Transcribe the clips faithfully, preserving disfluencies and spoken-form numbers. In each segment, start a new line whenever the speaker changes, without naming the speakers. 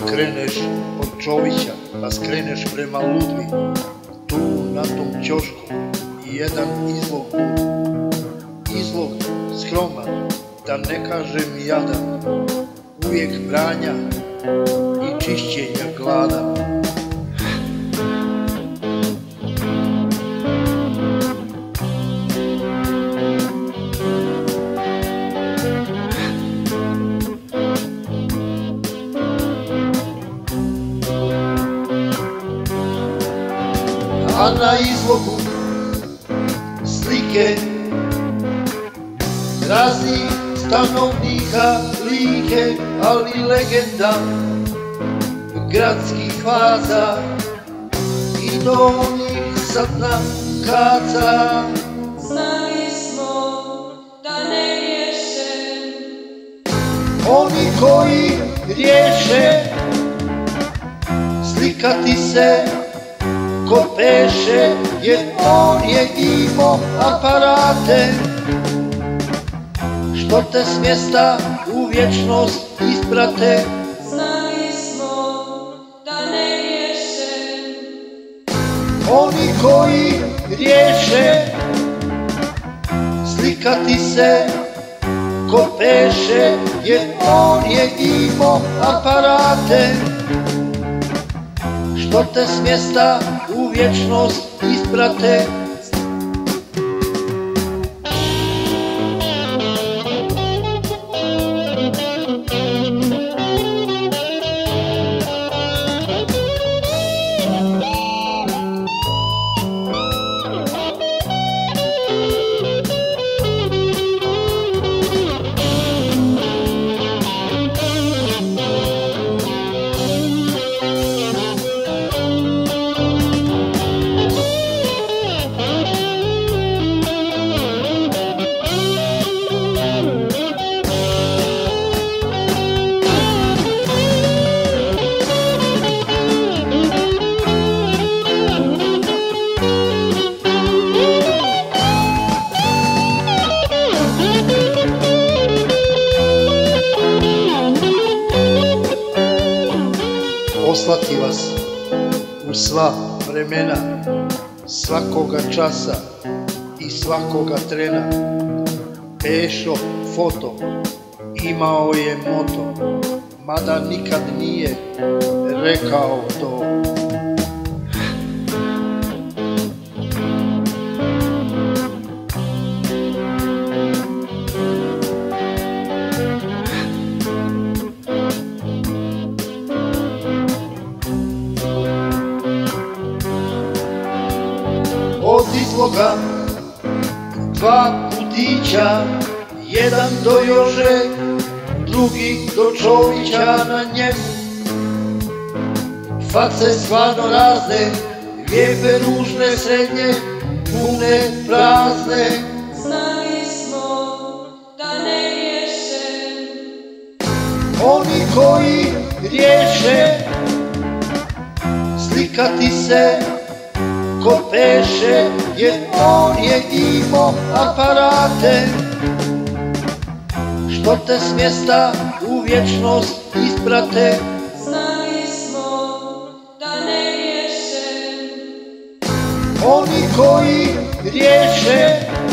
kreneš od Čovića, pa skreneš prema Ludvi, tu na tom ćošku i jedan izlog, izlog skroman, da ne kažem jadan, uvijek branja i čišćenja gladan. A na izlogu slike raznih stanovnika like, ali legenda gradskih vaza i do onih sa dna kaca.
Znali smo da ne riješe
Oni koji riješe slikati se ko peše, jer on je imao aparate što te s mjesta u vječnost isprate.
Znali smo da ne riješe
Oni koji riješe slikati se ko peše, jer on je imao aparate što te s mjesta u vječnost isprate. Poslati vas u sva vremena, svakoga časa i svakoga trena. Pešo foto imao je moto, mada nikad nije rekao to. Od izloga dva putića, jedan do Jože, drugi do Čovića, na njemu face stvarno razne, lijepe, ružne, srednje, pune, prazne.
Znali smo da ne riješe
Oni koji riješe slikati se ko peše, jer on je imao aparate što te s mjesta u vječnost isprate.
Znali smo da ne riješe
Oni koji riješe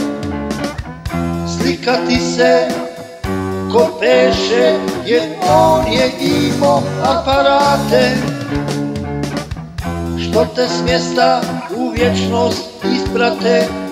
slikati se ko peše, jer on je imao aparate što te s mjesta u vječnost isprate.